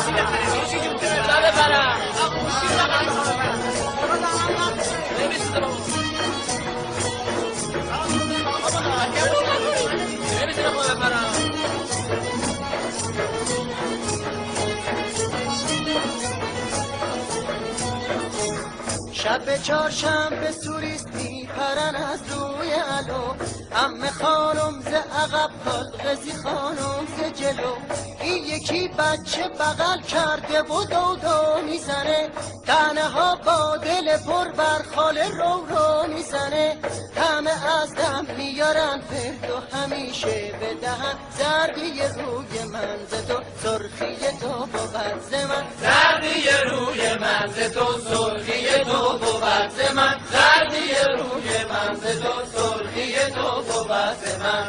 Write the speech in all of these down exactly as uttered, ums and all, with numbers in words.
شب چهارشنبه توریست میپرن از روی علو، عمه خانم ز عقب حلقزی خانم ز جلو. این یکی بچه بغل کرده و دو دو میزنه، تنه ها با دل پر بر خاله رو رو میزنه. همه از دم میارن فرد و همیشه بدهن، زردی روی من ز تو سرخی تو بود ز من، زردی روی من ز تو سرخی تو بود ز من، زردی روی من ز تو سرخی تو بود ز من.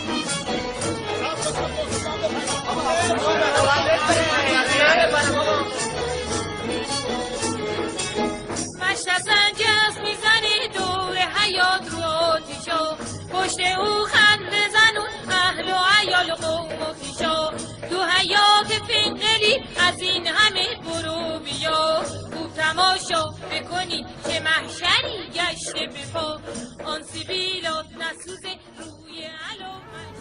مشت سنجز میزنی دور حیات رو آتیشا، پشت او خنده زنون اهل و عیال و قوم و پیشا. تو حیات فنقلی از این همه برو بیا، خوب تماشا بکنی چه محشری گشته به پا. آن سیبیلات نسوزه روی علامت.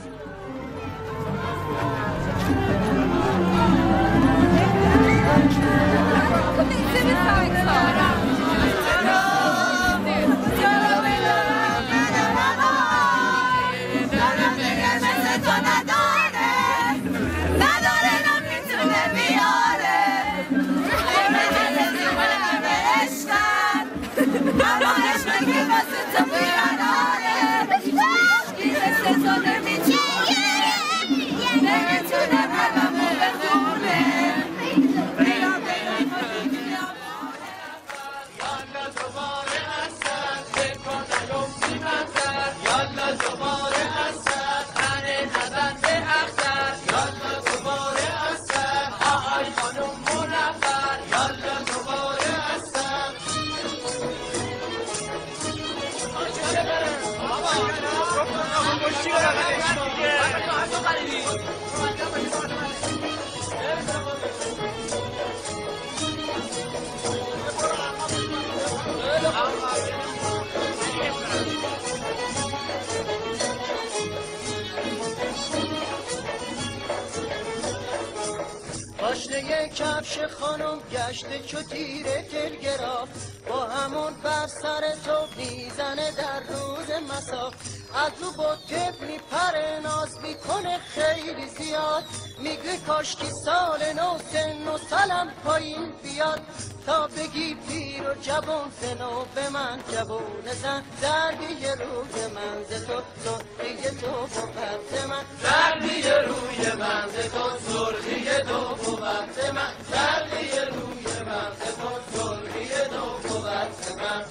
پاشنه کفش خانم گشته چو تیر تلگراف، با همون بر سر تو میزنه در روز مساف. از رو با تپ میپره ناز میکنه خیلی زیاد، میگه کاشکی سال نو سن و سالم پایین بیاد. تا بگی پیر و جوان زنو به من جوون زن، زردی روی من ز تو سرخی تو بود ز من، زردی روی من ز تو سرخی تو بود ز من، زردی روی من ز تو سرخی تو بود ز من.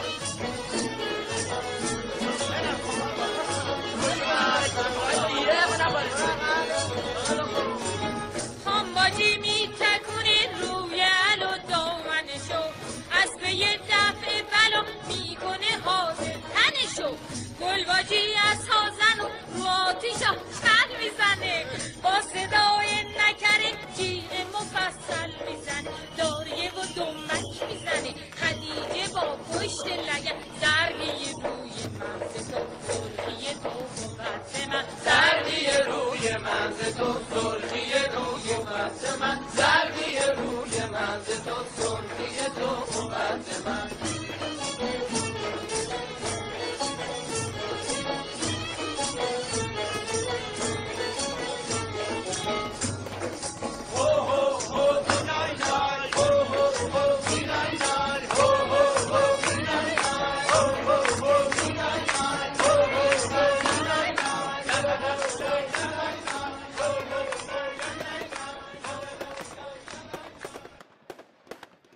خانباجی میتکونه روی عل و دامنشو، اسب یه دفعه بلا میکنه حاضر تنشو. گلباجی از هازن و رو آتیشا چل میزنه، با صدای نکره جیغ مفصل میزنه. داریه و دمک میزنه خدیجه با پشت لگه، زردی روی من ز تو سرخی تو بود ز من، زردی روی من ز تو سرخی تو بود ز من.